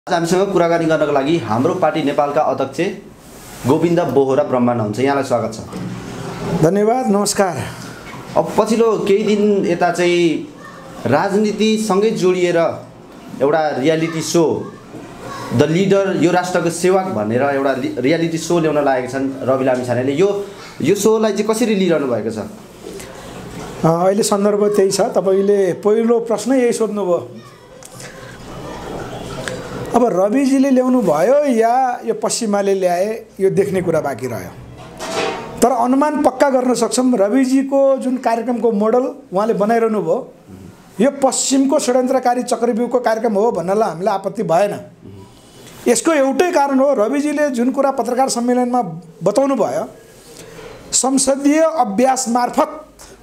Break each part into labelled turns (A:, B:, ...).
A: आज हामीसँग कुराकानी गर्नको लागि हाम्रो पार्टी नेपालका अध्यक्ष गोविन्द बोहरा ब्रह्माण्ड हुनुहुन्छ। यहाँलाई स्वागत छ।
B: धन्यवाद, नमस्कार।
A: अब पछिल्लो केही दिन यता चाहिँ राजनीतिसँगै जोडिएर एउटा रियालिटी सो द लिडर यो राष्ट्रको सेवक भनेर एउटा रियालिटी सो ल्याउन लागेका छन् रवि लामिछानेले। यो सोलाई चाहिँ कसरी लिइरहनु भएको छ?
B: अहिले सन्दर्भ त्यही छ। तपाईले पहिलो प्रश्न यही सोध्नुभयो। अब रविजीले ल्याउनु भयो या यो पश्चिमाले ल्याए, यो देख्ने कुरा बाँकी रह्यो। तर अनुमान पक्का गर्न सक्छौँ, रविजीको जुन कार्यक्रमको मोडल उहाँले बनाइरहनु भयो, यो पश्चिमको षड्यन्त्रकारी चक्रव्यूहको कार्यक्रम हो भन्नलाई हामीलाई आपत्ति भएन। यसको एउटै कारण हो, रविजीले जुन कुरा पत्रकार सम्मेलनमा बताउनु भयो, संसदीय अभ्यास मार्फत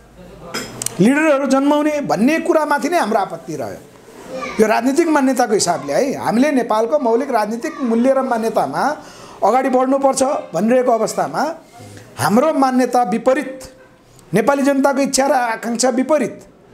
B: लिडरहरू जन्माउने भन्ने कुरामाथि नै हाम्रो आपत्ति रह्यो। यो राजनीतिक मान्यताको हिसाबले है, हामीले नेपालको मौलिक राजनीतिक मूल्य र मान्यतामा अगाडि बढ्नुपर्छ भनिरहेको अवस्थामा हाम्रो मान्यता विपरीत, नेपाली जनताको इच्छा र आकाङ्क्षा विपरीत,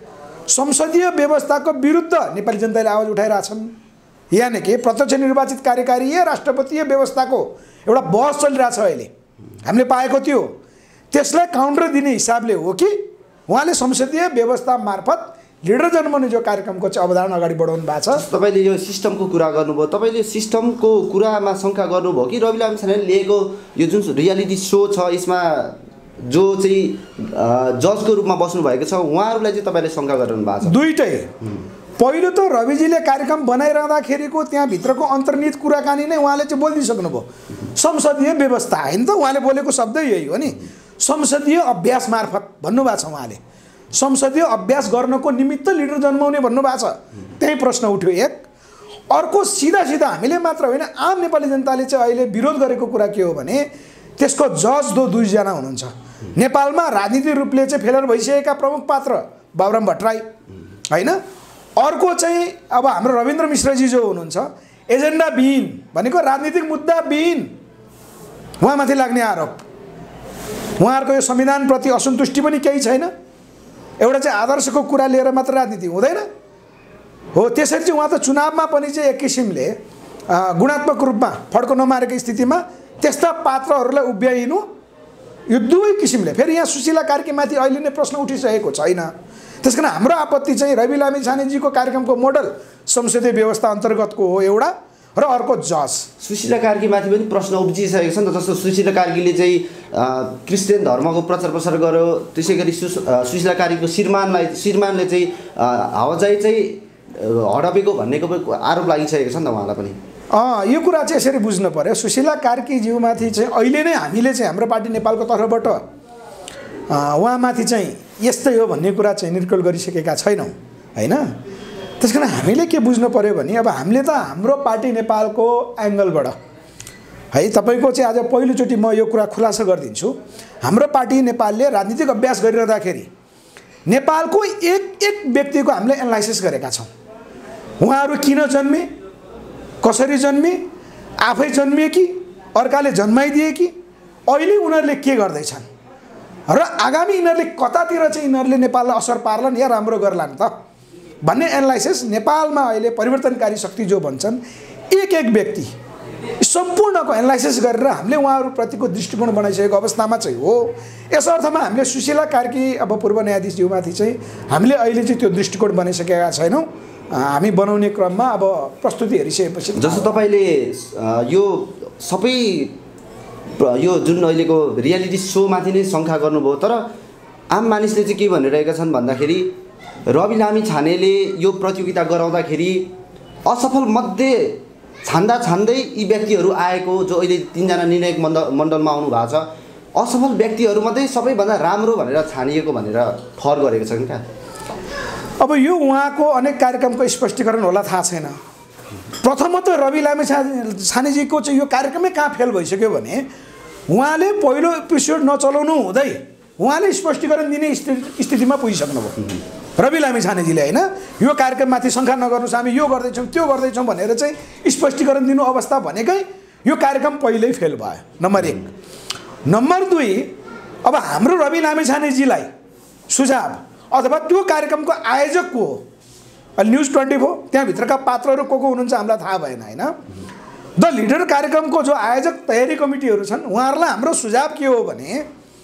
B: संसदीय व्यवस्थाको विरुद्ध नेपाली जनताले आवाज उठाइरहेछन्। यानि कि प्रत्यक्ष निर्वाचित कार्यकारीय राष्ट्रपतीय व्यवस्थाको एउटा बहस चलिरहेछ अहिले। हामीले पाएको थियो, त्यसलाई काउन्टर दिने हिसाबले हो कि उहाँले संसदीय व्यवस्था मार्फत लिडर जन्माउने जो कार्यक्रमको चाहिँ अवधारणा अगाडि बढाउनु भएको छ।
A: तपाईँले यो सिस्टमको कुरा गर्नुभयो, तपाईँले सिस्टमको कुरामा शङ्का गर्नुभयो कि रवि लामिछानेले लिएको यो जुन रियालिटी सो छ यसमा जो चाहिँ जजको रूपमा बस्नुभएको छ उहाँहरूलाई चाहिँ तपाईँले शङ्का गरिरहनु भएको छ?
B: दुईटै। पहिलो त रविजीले कार्यक्रम बनाइरहँदाखेरिको त्यहाँभित्रको अन्तर्निहित कुराकानी नै उहाँले चाहिँ बोलिदिइसक्नुभयो। संसदीय व्यवस्था होइन त, उहाँले बोलेको शब्दै यही हो नि, संसदीय अभ्यास मार्फत भन्नुभएको छ। उहाँले संसदीय अभ्यास गर्नको निमित्त लिडर जन्माउने भन्नुभएको छ। त्यही प्रश्न उठ्यो एक। अर्को सिधा सिधा हामीले मात्र होइन, आम नेपाली जनताले चाहिँ अहिले विरोध गरेको कुरा के हो भने त्यसको जज दुईजना हुनुहुन्छ नेपालमा राजनीतिक रूपले चाहिँ फेलर भइसकेका प्रमुख पात्र बाबुराम भट्टराई होइन। अर्को चाहिँ अब हाम्रो रविन्द्र मिश्रजी जो हुनुहुन्छ एजेन्डा विहीन भनेको राजनीतिक मुद्दा विहीन, उहाँमाथि लाग्ने आरोप, उहाँहरूको यो संविधानप्रति असन्तुष्टि पनि केही छैन, एउटा चाहिँ आदर्शको कुरा लिएर मात्र राजनीति हुँदैन हो। त्यसरी चाहिँ उहाँ त चुनावमा पनि चाहिँ एक किसिमले गुणात्मक रूपमा फड्को नमारेको स्थितिमा त्यस्ता पात्रहरूलाई उभ्याइनु यो दुवै किसिमले। फेरि यहाँ सुशीला कार्कीमाथि अहिले नै प्रश्न उठिसकेको छैन। त्यसकारण हाम्रो आपत्ति चाहिँ रवि लामिछानेजीको कार्यक्रमको मोडल संसदीय व्यवस्था अन्तर्गतको हो एउटा, र अर्को जज।
A: सुशीला कार्कीमाथि पनि प्रश्न उब्जिसकेको छ नि त। जस्तो सुशीला कार्कीले चाहिँ क्रिस्चियन धर्मको प्रचार प्रसार गर्यो, त्यसै गरी सुशीला कार्कीको श्रीमानले चाहिँ हावाजाई चाहिँ हडपेको भन्नेको आरोप लागिसकेको छ नि त उहाँलाई पनि।
B: यो कुरा चाहिँ यसरी बुझ्नु पर्यो। सुशीला कार्कीज्यूमाथि चाहिँ अहिले नै हामीले चाहिँ हाम्रो पार्टी नेपालको तर्फबाट उहाँमाथि चाहिँ यस्तै हो भन्ने कुरा चाहिँ निर्कल गरिसकेका छैनौँ होइन। त्यस कारण हामीले के बुझ्नु पर्यो भने अब हामीले त हाम्रो पार्टी नेपालको एङ्गलबाट है, तपाईँको चाहिँ आज पहिलोचोटि म यो कुरा खुलासा गरिदिन्छु। हाम्रो पार्टी नेपालले राजनीतिक अभ्यास गरिरहँदाखेरि नेपालको एक व्यक्तिको हामीले एनालाइसिस गरेका छौँ। उहाँहरू किन जन्मे, कसरी जन्मे, आफै जन्मिए कि अर्काले जन्माइदिए कि, अहिले उनीहरूले के गर्दैछन् र आगामी यिनीहरूले कतातिर चाहिँ यिनीहरूले नेपाललाई असर पार्लान् या राम्रो गर्लान् त भन्ने एनालाइसिस नेपालमा अहिले परिवर्तनकारी शक्ति जो भन्छन् एक व्यक्ति सम्पूर्णको एनालाइसिस गरेर हामीले उहाँहरूप्रतिको दृष्टिकोण बनाइसकेको अवस्थामा चाहिँ हो। यस अर्थमा हामीले सुशीला कार्की अब पूर्व न्यायाधीशज्यूमाथि चाहिँ हामीले अहिले चाहिँ त्यो दृष्टिकोण बनाइसकेका छैनौँ। हामी बनाउने क्रममा अब प्रस्तुति हेरिसकेपछि
A: जस्तो तपाईँले यो सबै यो जुन अहिलेको रियालिटी सोमाथि नै शङ्का गर्नुभयो, तर आम मानिसले चाहिँ के भनिरहेका छन् भन्दाखेरि रवि लामिछानेले यो प्रतियोगिता गराउँदाखेरि असफल मध्ये छान्दै यी व्यक्तिहरू आएको जो अहिले 3 जना निर्णायक मण्डलमा आउनु भएको छ, असफल व्यक्तिहरूमध्ये सबैभन्दा राम्रो भनेर छानिएको भनेर ठहर गरेको छन् क्या।
B: अब यो उहाँको अनेक कार्यक्रमको स्पष्टीकरण होला, थाहा छैन। प्रथमत रवि लामिछानेजीको चाहिँ यो कार्यक्रमै कहाँ फेल भइसक्यो भने उहाँले पहिलो एपिसोड नचलाउनु हुँदै उहाँले स्पष्टीकरण दिने स्थितिमा पुगिसक्नुभयो रवि लामिछानेजीले होइन। यो कार्यक्रममाथि शङ्का नगर्नुहोस्, हामी यो गर्दैछौँ त्यो गर्दैछौँ भनेर चाहिँ स्पष्टीकरण दिनु अवस्था भनेकै यो कार्यक्रम पहिल्यै फेल भयो, नम्बर 1। नम्बर 2, अब हाम्रो रवि लामिछानेजीलाई सुझाव अथवा त्यो कार्यक्रमको आयोजक को हो अहिले न्युज 24 त्यहाँभित्रका पात्रहरू को हुनुहुन्छ हामीलाई थाहा भएन होइन। द लिडर कार्यक्रमको जो आयोजक तयारी कमिटीहरू छन् उहाँहरूलाई हाम्रो सुझाव के हो भने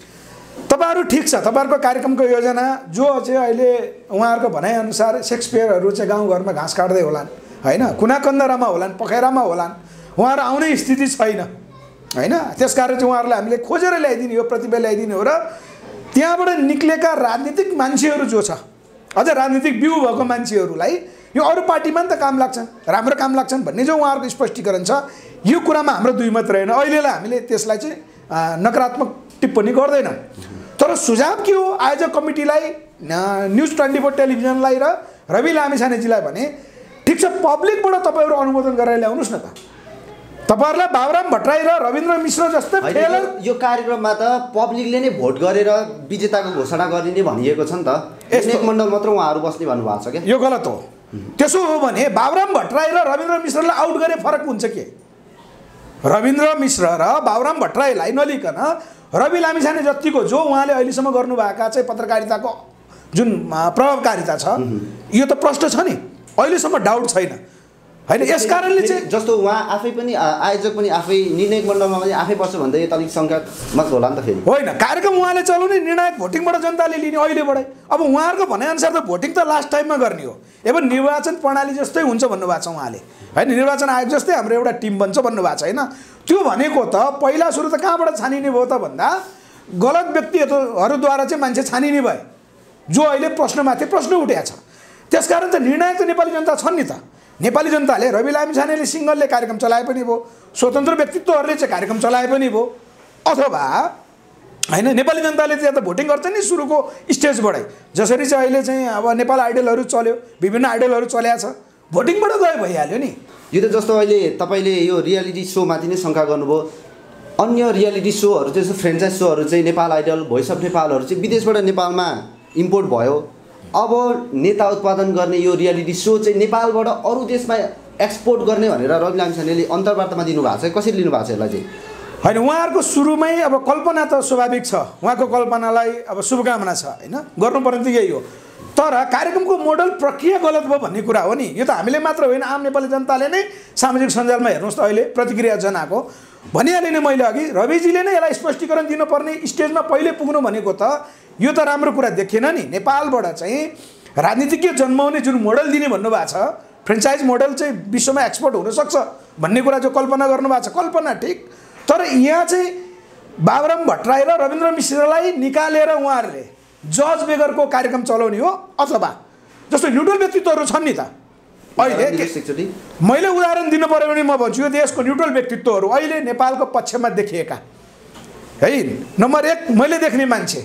B: तपाईँहरू ठिक छ, तपाईँहरूको कार्यक्रमको योजना जो चाहिँ अहिले उहाँहरूको भनाइअनुसार सेक्सपियरहरू चाहिँ गाउँघरमा घाँस काट्दै होलान् होइन, कुनाकन्दरामा होलान्, पखेरामा होलान्, उहाँहरू आउने स्थिति छैन होइन। त्यसकारण चाहिँ उहाँहरूलाई हामीले खोजेर ल्याइदिने हो, प्रतिभा ल्याइदिने हो र त्यहाँबाट निक्लेका राजनीतिक मान्छेहरू जो छ, अझ राजनीतिक बिउ भएको मान्छेहरूलाई यो अरू पार्टीमा नि त काम लाग्छन्, राम्रो काम लाग्छन् भन्ने जो उहाँहरूको स्पष्टीकरण छ, यो कुरामा हाम्रो दुईमत रहेन। अहिलेलाई हामीले त्यसलाई चाहिँ नकारात्मक टिप्पणी गर्दैनौँ। तर सुझाव के हो आयोजक कमिटीलाई, न्युज 24 टेलिभिजनलाई र रवि लामिछानेजीलाई भने ठिक छ, पब्लिकबाट तपाईँहरू अनुमोदन गरेर ल्याउनुहोस् न त। तपाईँहरूलाई बाबुराम भट्टराई र रविन्द्र मिश्र जस्तै फेलर
A: यो कार्यक्रममा त पब्लिकले नै भोट गरेर विजेताको घोषणा गरिने भनिएको छ नि त। एक मण्डल मात्र उहाँहरू बस्ने भन्नुभएको छ क्या,
B: यो गलत हो। त्यसो हो भने बाबुराम भट्टराई र रविन्द्र मिश्रलाई आउट गरे फरक हुन्छ के? रविन्द्र मिश्र र बाबुराम भट्टराईलाई नलिकन रवि लामिछाने जतिको जो उहाँले अहिलेसम्म गर्नुभएका चाहिँ पत्रकारिताको जुन प्रभावकारिता छ यो त प्रश्न छ नि, अहिलेसम्म डाउट छैन होइन। यस कारणले चाहिँ
A: जस्तो उहाँ आफै पनि आयोजक पनि आफै निर्णायक मण्डलमा पनि आफै पर्छ भन्दा यो त अलिक सङ्ख्यात्मक होला नि त फेरि
B: होइन। कार्यक्रम उहाँले चलाउने, निर्णायक भोटिङबाट जनताले लिने अहिलेबाटै। अब उहाँहरूको भनाइअनुसार त भोटिङ त लास्ट टाइममा गर्ने हो। अब निर्वाचन प्रणाली जस्तै हुन्छ भन्नुभएको छ उहाँले होइन, निर्वाचन आयोग जस्तै हाम्रो एउटा टिम बन्छ भन्नुभएको छ होइन। त्यो भनेको त पहिला सुरु त कहाँबाट छानिने भयो त भन्दा गलत व्यक्तिहरूद्वारा चाहिँ मान्छे छानिने भए, जो अहिले प्रश्नमाथि प्रश्न उठेको छ। त्यसकारण त निर्णायक त नेपाली जनता छन् नि त। नेपाली जनताले रवि लामिछानेले सिङ्गलले कार्यक्रम चलाए पनि भयो, स्वतन्त्र व्यक्तित्वहरूले चाहिँ कार्यक्रम चलाए पनि भयो, अथवा होइन नेपाली जनताले त्यहाँ त भोटिङ गर्छ नि सुरुको स्टेजबाटै। जसरी चाहिँ अहिले चाहिँ अब नेपाल आइडलहरू चल्यो, विभिन्न आइडलहरू चल्या छ, भोटिङबाट गयो भइहाल्यो नि।
A: यो त जस्तो अहिले तपाईँले यो रियालिटी सोमाथि नै शङ्का गर्नुभयो, अन्य रियालिटी सोहरू चाहिँ फ्रेन्चाइज सोहरू चाहिँ नेपाल आइडल, भोइस अफ नेपालहरू चाहिँ विदेशबाट नेपालमा इम्पोर्ट भयो। अब नेता उत्पादन गर्ने यो रियालिटी सो चाहिँ नेपालबाट अरू देशमा एक्सपोर्ट गर्ने भनेर रवि लामिछानेले अन्तर्वार्तामा दिनुभएको छ। कसरी लिनुभएको छ यसलाई चाहिँ?
B: होइन, उहाँहरूको सुरुमै अब कल्पना त स्वाभाविक छ, उहाँको कल्पनालाई अब शुभकामना छ होइन, गर्नुपर्ने त यही हो। तर कार्यक्रमको मोडल प्रक्रिया गलत भयो भन्ने कुरा हो नि। यो त हामीले मात्र होइन, आम नेपाली जनताले नै सामाजिक सञ्जालमा हेर्नुहोस् त अहिले प्रतिक्रिया जनाएको भनिहालेँ नि मैले अघि। रविजीले नै यसलाई स्पष्टीकरण दिनुपर्ने स्टेजमा पहिले पुग्नु भनेको त यो त राम्रो कुरा देखिएन नि। नेपालबाट चाहिँ राजनीतिज्ञ जन्माउने जुन मोडल दिने भन्नुभएको छ, फ्रेन्चाइज मोडल चाहिँ विश्वमा एक्सपोर्ट हुनसक्छ भन्ने कुरा जो कल्पना गर्नुभएको छ, कल्पना ठिक। तर यहाँ चाहिँ बाबुराम भट्टराई र रविन्द्र मिश्रलाई निकालेर उहाँहरूले जज बेगरको कार्यक्रम चलाउने हो, अथवा जस्तो न्युट्रल व्यक्तित्वहरू छन् नि त अहिले। मैले उदाहरण दिनु पऱ्यो भने म भन्छु यो देशको न्युट्रल व्यक्तित्वहरू अहिले नेपालको पक्षमा देखिएका है। नम्बर 1 मैले देख्ने मान्छे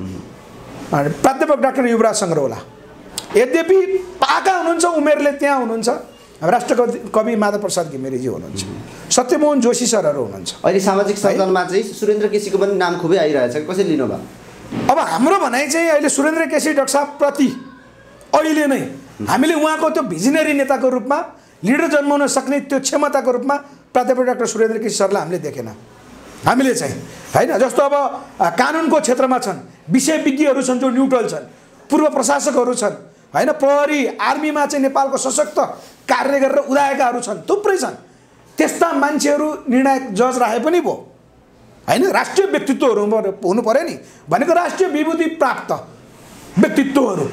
B: प्राध्यापक डाक्टर युवराज सङ्ग्रौला, यद्यपि पाका हुनुहुन्छ, उमेरले त्यहाँ हुनुहुन्छ, राष्ट्रकवि माधव प्रसाद घिमिरेजी हुनुहुन्छ, सत्यमोहन जोशी सरहरू हुनुहुन्छ।
A: अहिले सामाजिक सञ्जालमा चाहिँ सुरेन्द्र केसीको पनि नाम खुबै आइरहेछ, कसरी लिनुभयो?
B: अब हाम्रो भनाइ चाहिँ अहिले सुरेन्द्र केसी डाक्टर साहबप्रति अहिले नै हामीले उहाँको त्यो भिजनरी नेताको रूपमा, लिडर जन्माउन सक्ने त्यो क्षमताको रूपमा प्राध्यापक डाक्टर सुरेन्द्र केसी सरलाई हामीले देखेन हामीले चाहिँ होइन। जस्तो अब कानुनको क्षेत्रमा छन्, विषय विज्ञहरू छन् जो न्युट्रल छन्, पूर्व प्रशासकहरू छन् होइन, प्रहरी आर्मीमा चाहिँ नेपालको सशक्त कार्य गरेर उदाएकाहरू छन्, थुप्रै छन्। त्यस्ता मान्छेहरू निर्णायक जज राखे पनि भयो होइन। राष्ट्रिय व्यक्तित्वहरू हुनु पऱ्यो नि, भनेको राष्ट्रिय विभूति प्राप्त व्यक्तित्वहरू।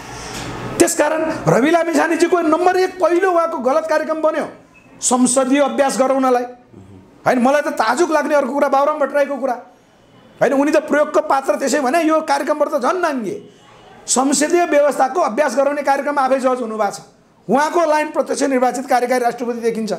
B: त्यसकारण रवि लामिछानेजीको नम्बर 1 पहिलो उहाँको गलत कार्यक्रम बन्यो संसदीय अभ्यास गराउनलाई होइन। मलाई त ताजुब लाग्ने अर्को कुरा बाबुराम भट्टराईको कुरा होइन, उनी त प्रयोगको पात्र, त्यसै भने यो कार्यक्रमबाट त झन् नाङ्गे। संसदीय व्यवस्थाको अभ्यास गराउने कार्यक्रम आफै जज हुनुभएको छ, उहाँको लाइन प्रत्यक्ष निर्वाचित कार्यकारी राष्ट्रपति देखिन्छ।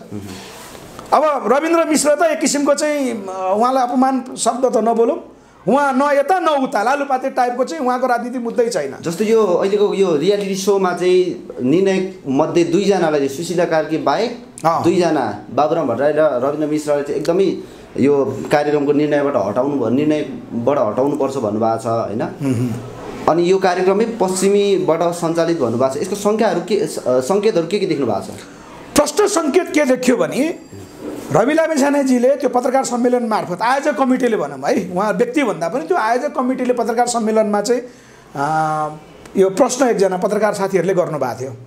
B: अब रविन्द्र मिश्र त एक किसिमको चाहिँ उहाँलाई अपमान शब्द त नबोलौँ, उहाँ न यता न उता लालुपाते टाइपको चाहिँ उहाँको राजनीति मुद्दै छैन।
A: जस्तो यो अहिलेको यो रियालिटी सोमा चाहिँ निर्णायक मध्ये 2 जनालाई सुशीला कार्की बाहेक 2 जना बाबुराम भट्टराई र रविन्द्र मिश्रले चाहिँ एकदमै यो कार्यक्रमको निर्णयबाट हटाउनुपर्छ भन्नुभएको छ होइन। अनि यो कार्यक्रमै पश्चिमीबाट सञ्चालित भन्नुभएको छ। यसको सङ्केतहरू के देख्नु भएको छ?
B: प्रष्ट सङ्केत के देखियो भने रवि लामिछानेजीले त्यो पत्रकार सम्मेलन मार्फत आयोजक कमिटीले भनौँ है, उहाँ व्यक्ति भन्दा पनि त्यो आयोजक कमिटीले पत्रकार सम्मेलनमा चाहिँ यो प्रश्न एकजना पत्रकार साथीहरूले गर्नुभएको थियो।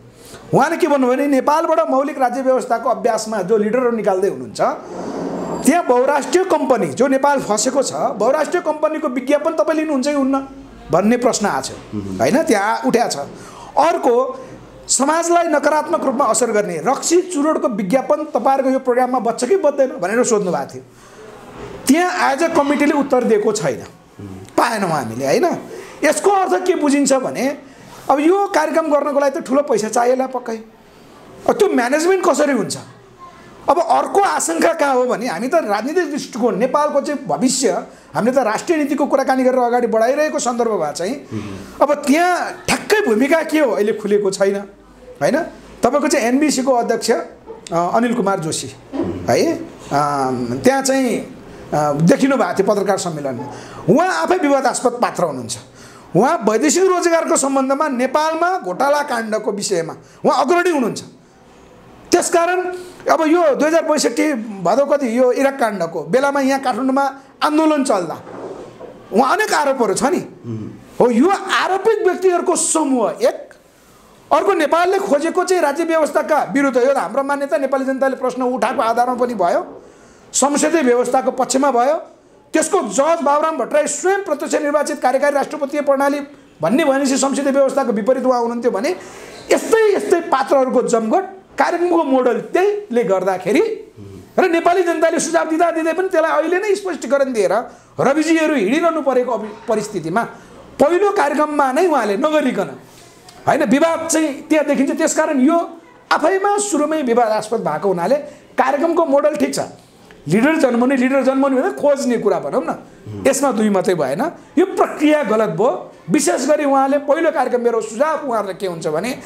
B: उहाँले के भन्नुभयो भने नेपालबाट मौलिक राज्य व्यवस्थाको अभ्यासमा जो लिडरहरू निकाल्दै हुनुहुन्छ त्यहाँ बहुराष्ट्रिय कम्पनी जो नेपाल फसेको छ बहुराष्ट्रिय कम्पनीको विज्ञापन तपाईँ लिनुहुन्छ कि हुन्न भन्ने प्रश्न आएको छ होइन, त्यहाँ उठ्या छ। अर्को समाजलाई नकारात्मक रूपमा असर गर्ने रक्सी चुरोटको विज्ञापन तपाईँहरूको यो प्रोग्राममा बच्छ कि बच्दैन भनेर सोध्नु भएको थियो। त्यहाँ आयोजक कमिटीले उत्तर दिएको छैन, पाएनौँ हामीले होइन। यसको अर्थ के बुझिन्छ भने अब यो कार्यक्रम गर्नको लागि त ठुलो पैसा चाहिएला पक्कै, त्यो म्यानेजमेन्ट कसरी हुन्छ। अब अर्को आशंका कहाँ हो भने हामी त राजनीतिक दृष्टिकोण नेपालको चाहिँ भविष्य हामीले त राष्ट्रिय नीतिको कुराकानी गरेर अगाडि बढाइरहेको सन्दर्भमा चाहिँ अब त्यहाँ ठ्याक्कै भूमिका के हो अहिले खुलेको छैन होइन। तपाईँको चाहिँ एनबिसीको अध्यक्ष अनिल कुमार जोशी है, त्यहाँ चाहिँ देखिनु भएको थियो पत्रकार सम्मेलनमा, उहाँ आफै विवादास्पद पात्र हुनुहुन्छ। उहाँ वैदेशिक रोजगारको सम्बन्धमा नेपालमा घोटाला काण्डको विषयमा उहाँ अग्रणी हुनुहुन्छ। त्यसकारण अब यो 2062 भदौ कति यो इराक काण्डको बेलामा यहाँ काठमाडौँमा आन्दोलन चल्दा उहाँ अनेक आरोपहरू छ नि, हो यो आरोपित व्यक्तिहरूको समूह एक। अर्को नेपालले खोजेको चाहिँ राज्य व्यवस्थाका विरुद्ध, यो हाम्रो मान्यता नेपाली जनताले प्रश्न उठाएको आधारमा पनि भयो, संसदीय व्यवस्थाको पक्षमा भयो। त्यसको जज बाबुराम भट्टराई स्वयं प्रत्यक्ष निर्वाचित कार्यकारी राष्ट्रपतीय प्रणाली भन्ने भनेपछि संसदीय व्यवस्थाको विपरीत उहाँ हुनुहुन्थ्यो भने यस्तै यस्तै पात्रहरूको जमघट कार्यक्रमको मोडल त्यहीले गर्दाखेरि र नेपाली जनताले सुझाव दिँदा दिँदै पनि त्यसलाई अहिले नै स्पष्टीकरण दिएर रविजीहरू हिँडिरहनु परेको परिस्थितिमा पहिलो कार्यक्रममा नै उहाँले नगरिकन होइन विवाद चाहिँ त्यहाँ देखिन्छ। त्यसकारण यो आफैमा सुरुमै विवादास्पद भएको हुनाले कार्यक्रमको मोडल ठिक छ, लिडर जन्माउने भने खोज्ने कुरा भनौँ न, यसमा दुई मात्रै भएन, यो प्रक्रिया गलत भयो। विशेष गरी उहाँले पहिलो कार्यक्रम मेरो सुझाव उहाँहरूलाई के हुन्छ भने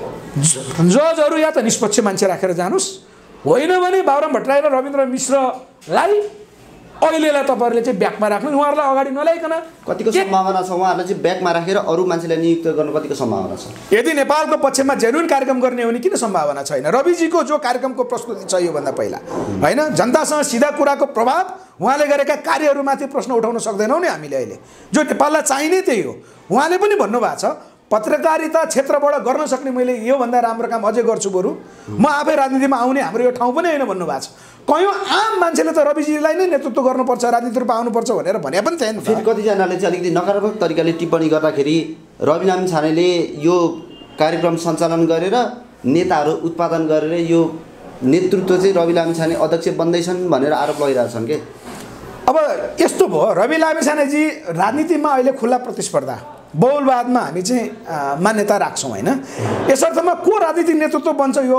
B: जजहरू या त निष्पक्ष मान्छे राखेर जानुहोस्, होइन भने बाबुराम भट्टराई र रविन्द्र मिश्रलाई अहिलेलाई तपाईँहरूले चाहिँ ब्याकमा राख्नु, उहाँहरूलाई अगाडि नल्याइकन।
A: कतिको सम्भावना छ उहाँहरूलाई चाहिँ ब्याकमा राखेर अरू मान्छेलाई नियुक्त गर्नु कतिको सम्भावना छ?
B: यदि नेपालको पक्षमा जेन्युन कार्यक्रम गर्ने हो भने किन सम्भावना छैन? रविजीको जो कार्यक्रमको प्रस्तुति छ योभन्दा पहिला होइन, जनतासँग सिधा कुराको प्रभाव उहाँले गरेका कार्यहरूमाथि प्रश्न उठाउन सक्दैनौँ नि हामीले अहिले, जो नेपाललाई चाहिने त्यही हो। उहाँले पनि भन्नुभएको छ पत्रकारिता क्षेत्रबाट गर्न सक्ने मैले योभन्दा राम्रो काम अझै गर्छु, बरु म आफै राजनीतिमा आउने हाम्रो यो ठाउँ पनि होइन भन्नुभएको छ। कयौँ आम मान्छेले त रविजीलाई नै नेतृत्व गर्नुपर्छ, राजनीति रूपमा आउनुपर्छ भनेर भने पनि थिएन।
A: फेरि कतिजनाले चाहिँ अलिकति नकारात्मक तरिकाले टिप्पणी गर्दाखेरि रवि लामी छानेले यो कार्यक्रम सञ्चालन गरेर नेताहरू उत्पादन गरेर यो नेतृत्व चाहिँ रवि लामी छाने अध्यक्ष बन्दैछन् भनेर आरोप लगाइरहेछन् के।
B: अब यस्तो भयो, रवि लामी छानेजी राजनीतिमा अहिले खुल्ला प्रतिस्पर्धा बहुलवादमा हामी चाहिँ मान्यता राख्छौँ होइन। यसर्थमा को राजनीतिक नेतृत्व बन्छ यो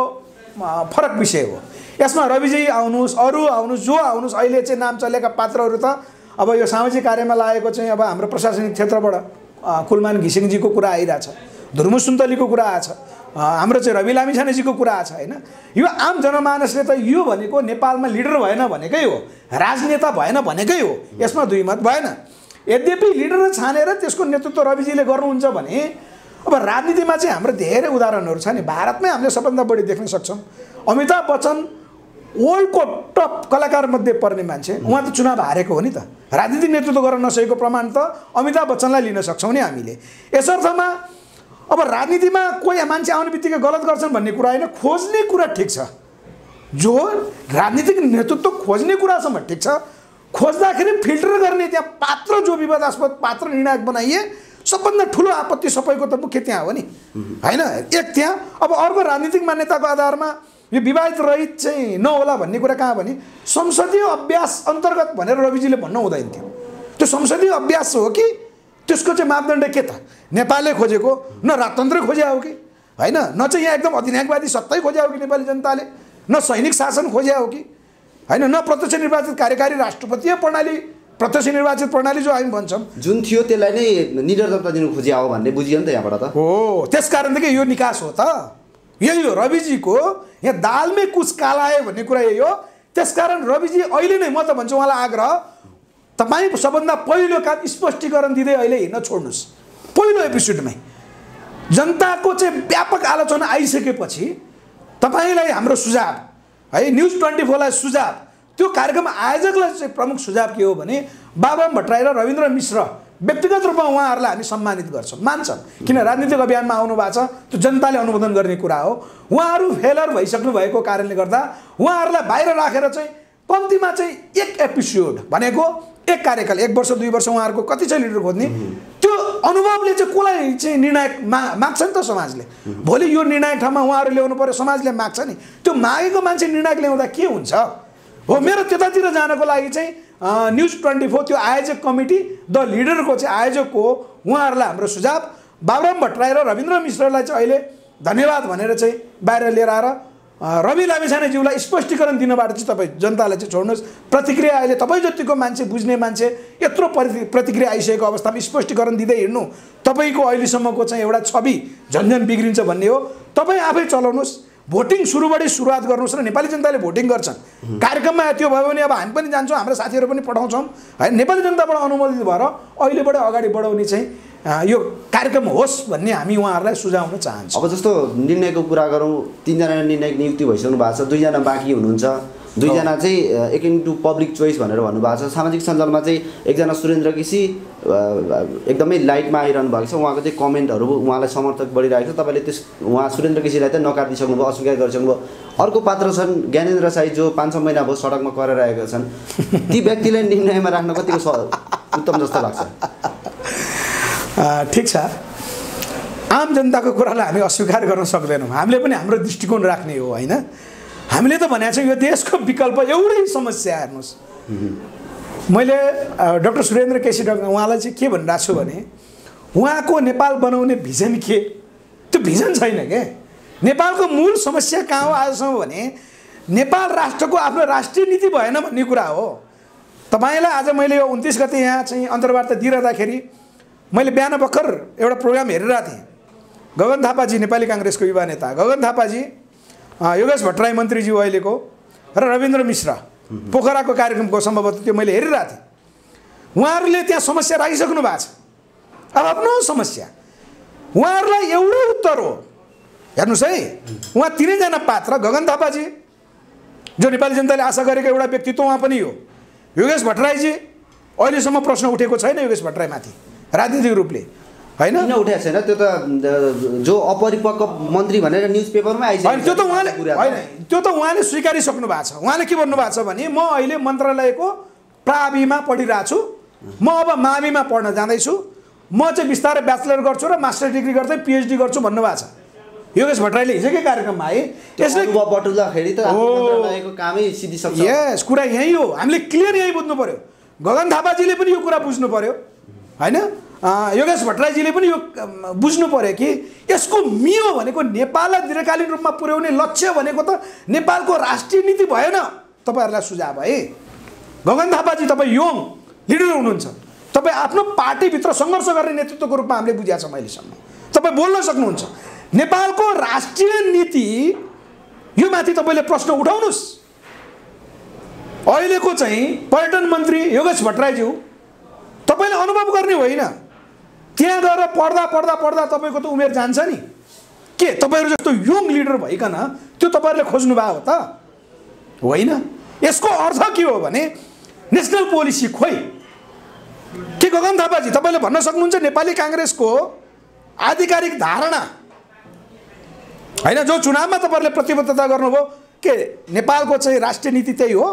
B: फरक विषय हो। यसमा रविजी आउनुहोस्, अरू आउनुहोस्, जो आउनुहोस्, अहिले चाहिँ नाम चलेका पात्रहरू त अब यो सामाजिक कार्यमा लागेको चाहिँ अब हाम्रो प्रशासनिक क्षेत्रबाट कुलमान घिसिङजीको कुरा आइरहेछ, धुर्मु सुन्तलीको कुरा आएछ, हाम्रो चाहिँ रवि लामी छानेजीको कुरा आएछ होइन। यो आम जनमानसले त यो भनेको नेपालमा लिडर भएन भनेकै हो, राजनेता भएन भनेकै हो, यसमा दुई मत भएन। यद्यपि लिडर छानेर त्यसको नेतृत्व रविजीले गर्नुहुन्छ भने अब राजनीतिमा चाहिँ हाम्रो धेरै उदाहरणहरू छ नि। भारतमै हामीले सबभन्दा बढी देख्न सक्छौँ अमिताभ बच्चन वर्ल्डको टप कलाकारमध्ये पर्ने मान्छे, उहाँ त चुनाव हारेको हो नि त, राजनीतिक नेतृत्व गर्न नसकेको प्रमाण त अमिताभ बच्चनलाई लिन सक्छौँ नि हामीले। यसर्थमा अब राजनीतिमा कोही मान्छे आउने बित्तिकै गलत गर्छन् भन्ने कुरा होइन, खोज्ने कुरा ठिक छ, जो राजनीतिक नेतृत्व खोज्ने कुरासम्म ठिक छ। खोज्दाखेरि फिल्टर गर्ने त्यहाँ पात्र जो विवादास्पद पात्र निर्णायक बनाइए सबभन्दा ठुलो आपत्ति सबैको त मुख्य त्यहाँ हो नि होइन। एक त्यहाँ अब अर्को राजनीतिक मान्यताको आधारमा यो विवादित रहित चाहिँ नहोला भन्ने कुरा कहाँ भने संसदीय अभ्यास अन्तर्गत भनेर रविजीले भन्नु हुँदैन थियो। त्यो संसदीय अभ्यास हो कि त्यसको चाहिँ मापदण्ड के त नेपालले खोजेको, न राजतन्त्र खोज्या हो कि होइन, न चाहिँ यहाँ एकदम अधिनायकवादी सत्तै खोज्या हो कि नेपाली जनताले, न सैनिक शासन खोज्या हो कि होइन, न प्रत्यक्ष निर्वाचित कार्यकारी राष्ट्रपतीय प्रणाली, प्रत्यक्ष निर्वाचित प्रणाली जो हामी भन्छौँ
A: जुन थियो त्यसलाई नै निरन्तरता दिनु खोजिया हो भन्ने बुझियो नि त यहाँबाट त।
B: हो, त्यस कारणदेखि यो निकास हो त, यही हो रविजीको यहाँ दालमै कुछ कालायो भन्ने कुरा यही हो। त्यसकारण रविजी अहिले नै म त भन्छु उहाँलाई आग्रह, तपाईँ सबभन्दा पहिलो काम स्पष्टीकरण दिँदै अहिले हिँड्न छोड्नुहोस्। पहिलो एपिसोडमै जनताको चाहिँ व्यापक आलोचना आइसकेपछि तपाईँलाई हाम्रो सुझाव है, न्युज 24लाई सुझाव, त्यो कार्यक्रम आयोजकलाई चाहिँ प्रमुख सुझाव के हो भने बाबुराम भट्टराई र रविन्द्र मिश्र व्यक्तिगत रूपमा उहाँहरूलाई हामी सम्मानित गर्छौँ, मान्छौँ, किन राजनीतिक अभियानमा आउनु भएको छ, त्यो जनताले अनुमोदन गर्ने कुरा हो। उहाँहरू फेलर भइसक्नु भएको कारणले गर्दा उहाँहरूलाई बाहिर राखेर चाहिँ कम्तीमा चाहिँ एक एपिसोड भनेको एक कार्यकाल 1 वर्ष 2 वर्ष उहाँहरूको कति चाहिँ लिडर खोज्ने, त्यो अनुभवले चाहिँ कसलाई चाहिँ निर्णायक माग्छ नि त समाजले। भोलि यो निर्णायक ठाउँमा उहाँहरू ल्याउनु पर्यो, समाजले माग्छ नि, त्यो मागेको मान्छे निर्णायक ल्याउँदा के हुन्छ हो। मेरो त्यतातिर जानको लागि चाहिँ न्युज 24 त्यो आयोजक कमिटी द लिडरको चाहिँ आयोजक हो, उहाँहरूलाई हाम्रो सुझाव बाबुराम भट्टराई र रविन्द्र मिश्रलाई चाहिँ अहिले धन्यवाद भनेर चाहिँ बाहिर लिएर आएर रवि लामिछानेज्यूलाई स्पष्टीकरण दिनबाट चाहिँ तपाईँ जनतालाई चाहिँ छोड्नुहोस्। प्रतिक्रिया अहिले तपाईँ जतिको मान्छे बुझ्ने मान्छे यत्रो प्रतिक्रिया आइसकेको अवस्थामा स्पष्टीकरण दिँदै हिँड्नु तपाईँको अहिलेसम्मको चाहिँ एउटा छवि झन्झन बिग्रिन्छ भन्ने हो। तपाईँ आफै चलाउनुहोस्, भोटिङ सुरुवात गर्नुहोस् र नेपाली जनताले भोटिङ गर्छन्। कार्यक्रममा त्यो भयो भने अब हामी पनि जान्छौँ, हाम्रो साथीहरू पनि पठाउँछौँ होइन। नेपाली जनताबाट अनुमोदित भएर अहिलेबाट अगाडि बढाउने चाहिँ यो कार्यक्रम होस् भन्ने हामी उहाँहरूलाई सुझाउन चाहन्छौँ।
A: अब जस्तो निर्णयको कुरा गरौँ, 3 जना निर्णायक नियुक्ति भइसक्नु भएको छ, 2 जना बाँकी हुनुहुन्छ। 2 जना चाहिँ एकेन्ड टु पब्लिक चोइस भनेर भन्नुभएको छ। सामाजिक सञ्जालमा चाहिँ एकजना सुरेन्द्र केसी एकदमै लाइटमा आइरहनु भएको छ, उहाँको चाहिँ कमेन्टहरू उहाँलाई समर्थक बढिरहेको छ। तपाईँले उहाँ सुरेन्द्र केसीलाई त नकाटिदिसक्नु भयो, अस्वीकार गरिसक्नु भयो। अर्को पात्र छन् ज्ञानेन्द्र साई, जो 5-6 महिना भयो सडकमा कराइरहेका छन्। ती व्यक्तिलाई निर्णयमा राख्न कतिको उत्तम जस्तो लाग्छ?
B: ठिक छ, आम जनताको कुरालाई हामी अस्वीकार गर्न सक्दैनौँ। हामीले पनि हाम्रो दृष्टिकोण राख्ने हो होइन। हामीले त भनेको छौँ यो देशको विकल्प एउटै समस्या। हेर्नुहोस्, मैले डाक्टर सुरेन्द्र केसी उहाँलाई चाहिँ के भनिरहेको छु भने उहाँको नेपाल बनाउने भिजन के, त्यो भिजन छैन के। नेपालको मूल समस्या कहाँ हो आजसम्म भने नेपाल राष्ट्रको आफ्नो राष्ट्रिय नीति भएन भन्ने कुरा हो। तपाईँलाई आज मैले यो 29 गते यहाँ चाहिँ अन्तर्वार्ता दिइरहँदाखेरि मैले बिहान भर्खर एउटा प्रोग्राम हेरिरहेको थिएँ। गगन थापाजी नेपाली काङ्ग्रेसको युवा नेता, गगन थापाजी, योगेश भट्टराई मन्त्रीज्यू अहिलेको र रविन्द्र मिश्र पोखराको कार्यक्रमको सम्भवतः त्यो मैले हेरिरहेको थिएँ। उहाँहरूले त्यहाँ समस्या राखिसक्नु भएको छ। अब आफ्नो समस्या उहाँहरूलाई एउटै उत्तर हो। हेर्नुहोस् है, उहाँ 3 जना पात्र, गगन थापाजी जो नेपाली जनताले आशा गरेको एउटा व्यक्तित्व उहाँ पनि हो। योगेश भट्टराईजी अहिलेसम्म प्रश्न उठेको छैन योगेश भट्टराईमाथि राजनीतिक रूपले होइन,
A: किन उठेको छैन? त्यो त जो अपरिपक्व मन्त्री भनेर न्युज पेपरमै आइसक्यो।
B: त्यो त उहाँले होइन, त्यो त उहाँले स्वीकारिसक्नु भएको छ। उहाँले के भन्नुभएको छ भने म अहिले मन्त्रालयको प्राविमा पढिरहेको छु, म अब माविमा पढ्न जाँदैछु, म चाहिँ बिस्तारै ब्याचलर गर्छु र मास्टर डिग्री गर्दै PhD गर्छु भन्नुभएको छ योगेश भट्टराईले हिजोकै कार्यक्रममा है।
A: त्यसले बटुल्दाखेरि त मन्त्रालयको कामै सिधिसक्छ।
B: यस, कुरा यही हो। हामीले क्लियर यही बुझ्नु पर्यो। गगन थापाजीले पनि यो कुरा बुझ्नु पर्यो होइन, योगेश भट्टराईजीले पनि यो बुझ्नु पर्यो कि यसको मियो भनेको नेपाललाई दीर्घकालीन रूपमा पुर्याउने लक्ष्य भनेको त नेपालको राष्ट्रिय नीति भएन। तपाईँहरूलाई सुझाव है, गगन थापाजी तपाईँ यङ लिडर हुनुहुन्छ, तपाईँ आफ्नो पार्टीभित्र सङ्घर्ष गर्ने नेतृत्वको रूपमा हामीले बुझाएको छौँ अहिलेसम्म। तपाईँ बोल्न सक्नुहुन्छ। नेपालको राष्ट्रिय नीति यो माथि तपाईँले प्रश्न उठाउनुहोस्। अहिलेको चाहिँ पर्यटन मन्त्री योगेश भट्टराईज्यू तपाईँले अनुभव गर्ने होइन, त्यहाँ गएर पढ्दा तपाईँको त उमेर जान्छ नि। के तपाईँहरू जस्तो यङ लिडर भइकन त्यो तपाईँहरूले खोज्नु भएको हो त होइन। यसको अर्थ के हो भने नेसनल पोलिसी खोइ के? गगन थापाजी तपाईँले भन्न सक्नुहुन्छ नेपाली काङ्ग्रेसको आधिकारिक धारणा होइन, जो चुनावमा तपाईँहरूले प्रतिबद्धता गर्नुभयो, के नेपालको चाहिँ राष्ट्रिय नीति त्यही हो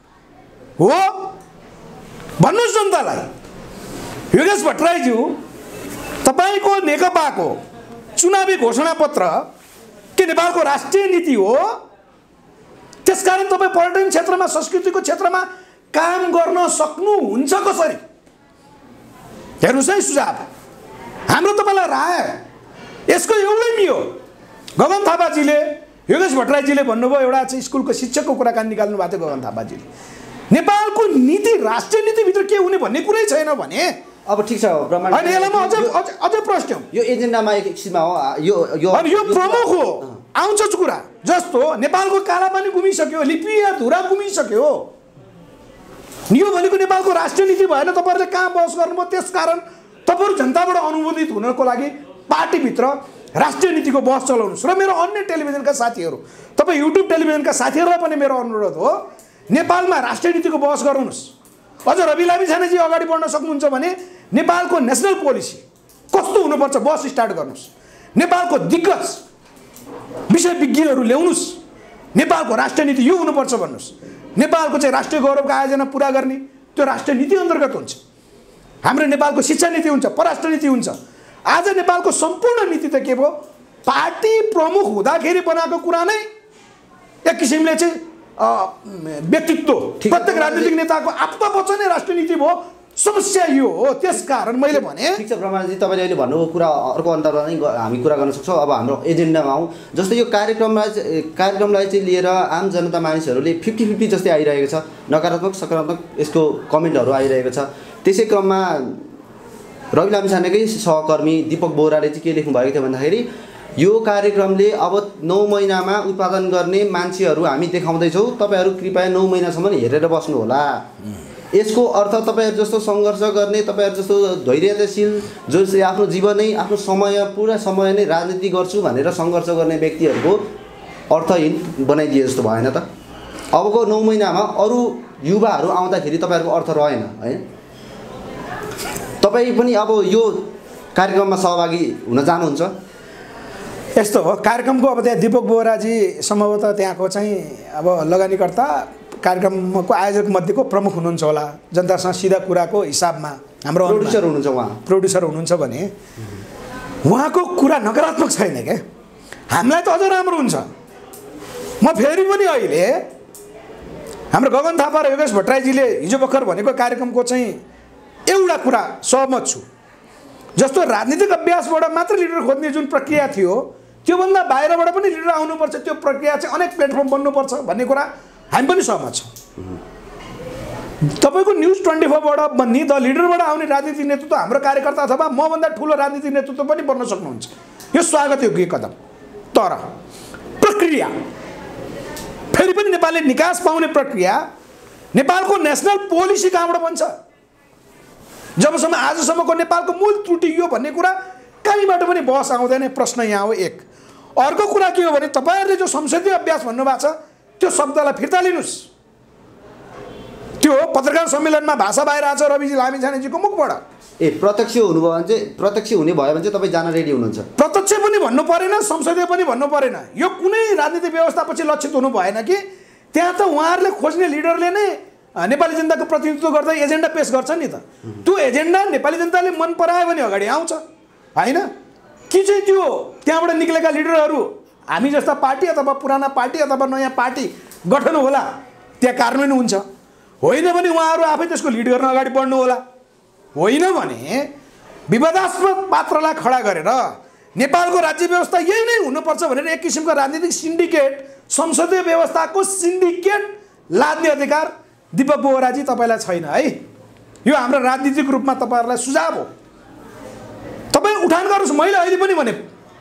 B: भन्नुहोस् जनतालाई। योगेश भट्टराईज्यू तपाईँको नेकपाको चुनावी घोषणापत्र के नेपालको राष्ट्रिय नीति हो? त्यसकारण तपाईँ पर्यटन क्षेत्रमा संस्कृतिको क्षेत्रमा काम गर्न सक्नुहुन्छ कसरी? हेर्नुहोस् है, सुझाव हाम्रो तपाईँलाई राय यसको एउटै मियो। गगन थापाजीले योगेश भट्टराईजीले भन्नुभयो, एउटा चाहिँ स्कुलको शिक्षकको कुराकानी निकाल्नु भएको थियो गगन थापाजीले। नेपालको नीति राष्ट्रिय नीतिभित्र के हुने भन्ने कुरै छैन भने
A: अब ठिक छ ब्रह्माण्ड
B: होइन। यसलाई म अझै प्रश्न
A: यो एजेन्डामा एक किसिममा हो,
B: यो प्रमुख हो आउँछ कुरा। जस्तो नेपालको कालापानी गुमिसक्यो, लिपिया धुरा गुमिसक्यो, यो भनेको नेपालको राष्ट्रिय नीति भएन। तपाईँहरूले कहाँ बहस गर्नुभयो? त्यसकारण तपाईँहरू जनताबाट अनुमोदित हुनको लागि पार्टीभित्र राष्ट्रिय नीतिको बहस चलाउनुहोस्। र मेरो अन्य टेलिभिजनका साथीहरू, तपाईँ युट्युब टेलिभिजनका साथीहरूलाई पनि मेरो अनुरोध हो, नेपालमा राष्ट्रिय नीतिको बहस गराउनुहोस्। अझ रवि लामिछानेजी अगाडि बढ्न सक्नुहुन्छ भने नेपालको नेसनल पोलिसी कस्तो हुनुपर्छ बस स्टार्ट गर्नुहोस्, नेपालको दिग्गज विषयविज्ञहरू ल्याउनुहोस्, नेपालको राष्ट्रिय नीति यो हुनुपर्छ भन्नुहोस्, नेपालको चाहिँ राष्ट्रिय गौरवको आयोजना पुरा गर्ने त्यो राष्ट्रिय नीति अन्तर्गत हुन्छ, हाम्रो नेपालको शिक्षा नीति हुन्छ, परराष्ट्र नीति हुन्छ। आज नेपालको सम्पूर्ण नीति त के भयो, पार्टी प्रमुख हुँदाखेरि बनाएको कुरा नै एक किसिमले चाहिँ व्यक्तित्व प्रत्येक राजनीतिक नेताको आत्मवचनै राष्ट्रिय नीति भयो। समस्या यो हो, त्यसकारण मैले भने
A: ठिक छ ब्रह्माजी, तपाईँले अहिले भन्नुभयो कुरा अर्को अन्तर्गत नै हामी कुरा गर्न सक्छौँ। अब हाम्रो एजेन्डामा आउँ, जस्तै यो कार्यक्रमलाई चाहिँ लिएर आम जनता मानिसहरूले 50-50 जस्तै आइरहेको छ, नकारात्मक सकारात्मक यसको कमेन्टहरू आइरहेको छ। त्यसै क्रममा रवि लामिछानेकै सहकर्मी दीपक बोहराले चाहिँ के लेख्नु भएको थियो भन्दाखेरि यो कार्यक्रमले अब 9 महिनामा उत्पादन गर्ने मान्छेहरू हामी देखाउँदैछौँ, तपाईँहरू कृपया 9 महिनासम्म हेरेर बस्नु होला। यसको अर्थ तपाईँहरू जस्तो सङ्घर्ष गर्ने, तपाईँहरू जस्तो धैर्यशील, जसले आफ्नो जीवनै आफ्नो समय पुरा समय नै राजनीति गर्छु भनेर सङ्घर्ष गर्ने व्यक्तिहरूको अर्थहीन बनाइदिए जस्तो भएन त? अबको 9 महिनामा अरू युवाहरू आउँदाखेरि तपाईँहरूको अर्थ रहेन हैन? तपाईँ पनि अब यो कार्यक्रममा सहभागी हुन जानुहुन्छ?
B: यस्तो हो, कार्यक्रमको अब त्यहाँ दीपक बोहराजी सम्भवतः त्यहाँको चाहिँ अब लगानीकर्ता कार्यक्रमको आयोजक मध्येको प्रमुख हुनुहुन्छ होला, जनतासँग सिधा कुराको हिसाबमा हाम्रो
A: प्रोड्युसर हुनुहुन्छ, उहाँ
B: प्रोड्युसर हुनुहुन्छ भने उहाँको कुरा नकारात्मक छैन क्या, हामीलाई त अझ राम्रो हुन्छ। म फेरि पनि अहिले हाम्रो गगन थापा र योगेश भट्टराईजीले हिजो भर्खर भनेको कार्यक्रमको चाहिँ एउटा कुरा सहमत छु, जस्तो राजनीतिक अभ्यासबाट मात्र लिडर खोज्ने जुन प्रक्रिया थियो त्योभन्दा बाहिरबाट पनि लिडर आउनुपर्छ, त्यो प्रक्रिया चाहिँ अनेक प्लेटफर्म बन्नुपर्छ भन्ने कुरा हामी पनि सहमत छौँ। तपाईँको न्युज 24बाट बन्ने द लिडरबाट आउने राजनीतिक नेतृत्व हाम्रो कार्यकर्ता अथवा मभन्दा ठुलो राजनीतिक नेतृत्व पनि बन्न सक्नुहुन्छ, यो स्वागत योग्य कदम। तर प्रक्रिया फेरि पनि नेपालले निकास पाउने प्रक्रिया, नेपालको नेसनल पोलिसी कहाँबाट बन्छ? जबसम्म आजसम्मको नेपालको मूल त्रुटि यो भन्ने कुरा कहीँबाट पनि बहस आउँदैन। प्रश्न यहाँ हो एक। अर्को कुरा के हो भने तपाईँहरूले जो संसदीय अभ्यास भन्नुभएको छ त्यो शब्दलाई फिर्ता लिनुहोस्। त्यो पत्रकार सम्मेलनमा भाषा बाहिर आएको छ रविजी लामिछानेजीको मुखबाट।
A: प्रत्यक्ष हुनुभयो भने चाहिँ, प्रत्यक्ष हुने भयो भने चाहिँ तपाईँ जान रेडी हुनुहुन्छ? प्रत्यक्ष
B: पनि भन्नु परेन, संसदीय पनि भन्नु परेन, यो कुनै राजनीतिक व्यवस्थापछि लक्षित हुनु भएन कि त्यहाँ त उहाँहरूले खोज्ने लिडरले नै नेपाली जनताको प्रतिनिधित्व गर्दै एजेन्डा पेश गर्छ नि त। त्यो एजेन्डा नेपाली जनताले मन परायो भने अगाडि आउँछ होइन कि चाहिँ त्यो त्यहाँबाट निक्लेका लिडरहरू हामी जस्ता पार्टी अथवा पुराना पार्टी अथवा नयाँ पार्टी गठन होला त्यहाँ कार्यान्वयन हुन्छ, होइन भने उहाँहरू आफै त्यसको लिड गर्न अगाडि बढ्नु होला। होइन भने विवादास्पद पात्रलाई खडा गरेर नेपालको राज्य व्यवस्था यही नै हुनुपर्छ भनेर एक किसिमको राजनीतिक सिन्डिकेट, संसदीय व्यवस्थाको सिन्डिकेट लाद्ने अधिकार दीपक बोहराजी तपाईँलाई छैन है। यो हाम्रो राजनीतिक रूपमा तपाईँहरूलाई सुझाव हो, तपाईँ उठान गर्नुहोस्। मैले अहिले पनि भने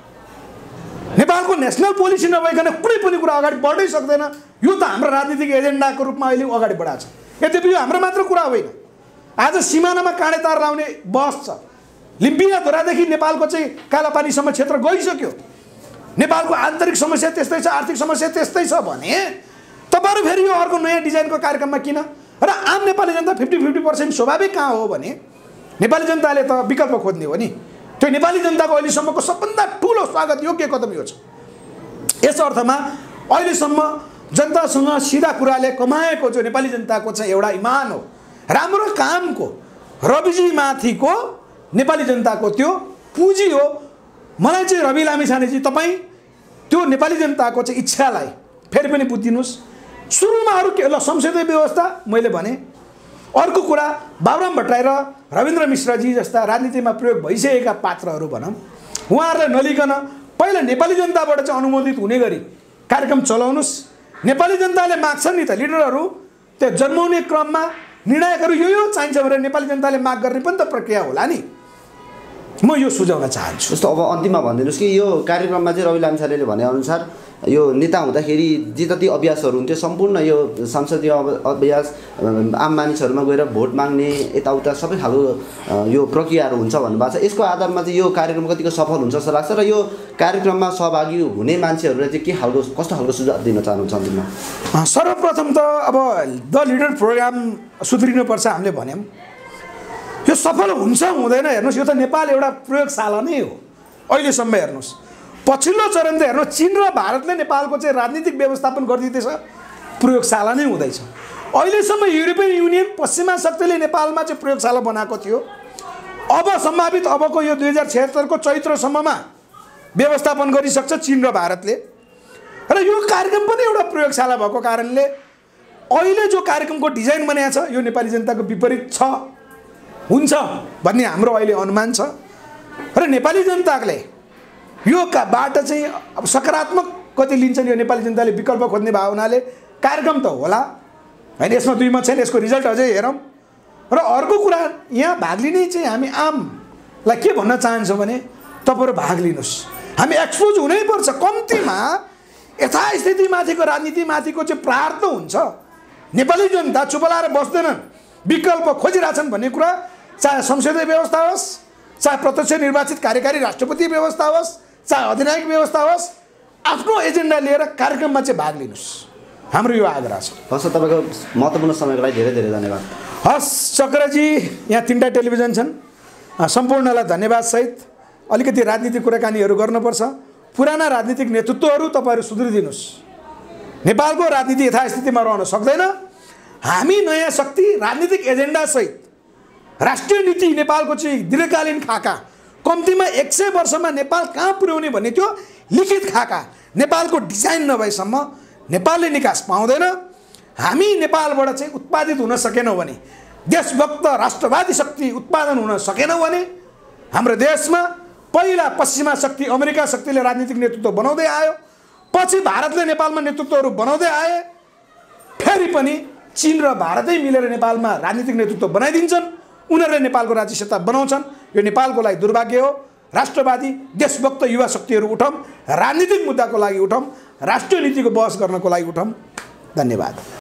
B: नेपालको नेसनल पोलिसी नभइकन कुनै पनि कुरा अगाडि बढ्नै सक्दैन। यो त हाम्रो राजनीतिक एजेन्डाको रूपमा अहिले अगाडि बढाएको छ। यद्यपि यो हाम्रो मात्र कुरा होइन, आज सिमानामा काँडे तार लाउने बहस छ। लिम्पियाधुरादेखि नेपालको चाहिँ कालापानीसम्म क्षेत्र गइसक्यो। नेपालको आन्तरिक समस्या त्यस्तै छ, आर्थिक समस्या त्यस्तै छ भने तपाईँहरू फेरि यो अर्को नयाँ डिजाइनको कार्यक्रममा किन? र आम नेपाली जनता 50-50% स्वाभाविक कहाँ हो भने नेपाली जनताले त विकल्प खोज्ने हो नि। त्यो नेपाली जनताको अहिलेसम्मको सबभन्दा ठुलो स्वागत योग्य कदम यो छ। यस अर्थमा अहिलेसम्म जनतासँग सिधा कुराले कमाएको जो नेपाली जनताको चाहिँ एउटा इमान हो, राम्रो कामको रविजी माथिको नेपाली जनताको त्यो पुँजी हो। मलाई चाहिँ रवि लामिछानेजी तपाईँ त्यो नेपाली जनताको चाहिँ इच्छालाई फेरि पनि बुझिदिनुहोस्। सुरुमा अरू के ल संसदीय व्यवस्था मैले भने, अर्को कुरा बाबुराम भट्टराई र रविन्द्र मिश्रजी जस्ता राजनीतिमा प्रयोग भइसकेका पात्रहरू भनौँ, उहाँहरूलाई नलिकन पहिला नेपाली जनताबाट चाहिँ अनुमोदित हुने गरी कार्यक्रम चलाउनुहोस्। नेपाली जनताले माग्छन् नि त, लिडरहरू त्यो जन्माउने क्रममा निर्णायकहरू यो चाहिन्छ भनेर नेपाली जनताले माग गर्ने पनि त प्रक्रिया होला नि। म यो सुझाउन चाहन्छु।
A: जस्तो अब अन्तिममा भनिदिनुहोस् कि यो कार्यक्रममा चाहिँ रवि लामिछानेले भनेअनुसार यो नेता हुँदाखेरि जे जति अभ्यासहरू हुन्थ्यो सम्पूर्ण यो संसदीय अभ्यास, आम मानिसहरूमा गएर भोट माग्ने यताउता सबै खालको यो प्रक्रियाहरू हुन्छ भन्नुभएको छ। यसको आधारमा चाहिँ यो कार्यक्रम कतिको सफल हुन्छ जस्तो लाग्छ र यो कार्यक्रममा सहभागी हुने मान्छेहरूलाई चाहिँ के खालको कस्तो खालको सुझाव दिन चाहनुहुन्छ अन्तिममा? सर्वप्रथम
B: त अब द लिडर प्रोग्राम सुध्रिनुपर्छ हामीले भन्यौँ। यो सफल हुन्छ हुँदैन हेर्नुहोस्, यो त नेपाल एउटा प्रयोगशाला नै हो अहिलेसम्म। हेर्नुहोस् पछिल्लो चरण त हेर्नुहोस्, चीन र भारतले नेपालको चाहिँ राजनीतिक व्यवस्थापन गरिदिँदैछ, प्रयोगशाला नै हुँदैछ। अहिलेसम्म युरोपियन युनियन पश्चिमा शक्तिले नेपालमा चाहिँ प्रयोगशाला बनाएको थियो। अब सम्भावित अबको यो 2076 को चैत्रसम्ममा व्यवस्थापन गरिसक्छ चीन र भारतले। र यो कार्यक्रम पनि एउटा प्रयोगशाला भएको कारणले अहिले जो कार्यक्रमको डिजाइन बनाएको छ यो नेपाली जनताको विपरीत छ हुन्छ भन्ने हाम्रो अहिले अनुमान छ। र नेपाली जनताले यो बाट चाहिँ अब सकारात्मक कति लिन्छन् यो नेपाली जनताले विकल्प खोज्ने भावनाले कार्यक्रम त होला हैन, यसमा दुई मत छैन, यसको रिजल्ट अझै हेरौँ। र अर्को कुरा यहाँ भाग लिने चाहिँ हामी आमलाई के भन्न चाहन्छौँ भने तपाईहरु भाग लिनुस्, हामी एक्सपोज हुनै पर्छ। कम्तीमा यथास्थितिमाथिको राजनीतिमाथिको चाहिँ प्रहार त हुन्छ। नेपाली जनता चुप लाएर बस्दैनन्, विकल्प खोजिरहेछन् भन्ने कुरा, चाहे संसदीय व्यवस्था होस्, चाहे प्रत्यक्ष निर्वाचित कार्यकारी राष्ट्रपति व्यवस्था होस्, चाहे अधिनायक व्यवस्था होस्, आफ्नो एजेन्डा लिएर कार्यक्रममा चाहिँ भाग लिनुस्, हाम्रो यो आग्रह छ।
A: हस्, तपाईँको महत्त्वपूर्ण समयको लागि धेरै धेरै धन्यवाद।
B: हस् चक्रजी, यहाँ 3टा टेलिभिजन छन्, सम्पूर्णलाई धन्यवाद सहित अलिकति राजनीतिक कुराकानीहरू गर्नुपर्छ। पुराना राजनीतिक नेतृत्वहरू तपाईहरु सुध्रिदिनुस्। नेपालको राजनीति यथास्थितिमा रहन सक्दैन। हामी नयाँ शक्ति राजनीतिक एजेन्डा सहित राष्ट्रिय नीति नेपालको चाहिँ दीर्घकालीन खाका, कम्तीमा 100 वर्षमा नेपाल कहाँ पुर्याउने भन्ने त्यो लिखित खाका नेपालको डिजाइन नभएसम्म नेपालले निकास पाउँदैन। हामी नेपालबाट चाहिँ उत्पादित हुन सकेनौँ भने, देशभक्त राष्ट्रवादी शक्ति उत्पादन हुन सकेनौँ भने हाम्रो देशमा पहिला पश्चिमा शक्ति अमेरिका शक्तिले राजनीतिक नेतृत्व बनाउँदै आयो, पछि भारतले नेपालमा नेतृत्वहरू बनाउँदै आए, फेरि पनि चीन र भारतै मिलेर नेपालमा राजनीतिक नेतृत्व बनाइदिन्छन्। उनीहरूले नेपालको राज्य सत्ता बनाउँछन्। यो नेपालको लागि दुर्भाग्य हो। राष्ट्रवादी देशभक्त युवा शक्तिहरू उठौँ, राजनीतिक मुद्दाको लागि उठौँ, राष्ट्रिय नीतिको बहस गर्नको लागि उठौँ। धन्यवाद।